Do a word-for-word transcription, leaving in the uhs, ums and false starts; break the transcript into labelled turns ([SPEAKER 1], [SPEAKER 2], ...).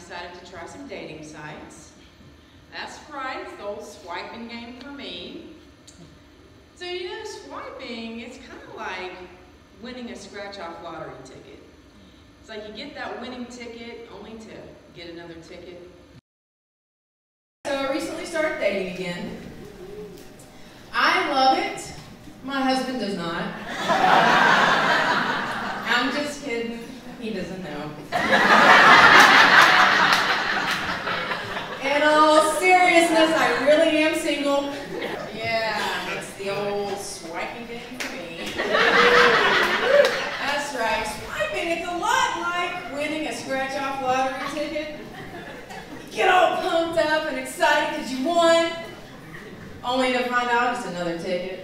[SPEAKER 1] decided to try some dating sites. That's right, it's the old swiping game for me. So you know, swiping, it's kind of like winning a scratch-off lottery ticket. It's like you get that winning ticket only to get another ticket. So I recently started dating again. I love it. My husband does not. I'm just kidding. He doesn't know. In all seriousness, I really am single. Yeah, it's the old swiping game for me. That's right, swiping, it's a lot like winning a scratch-off lottery ticket. You get all pumped up and excited because you won, only to find out it's another ticket.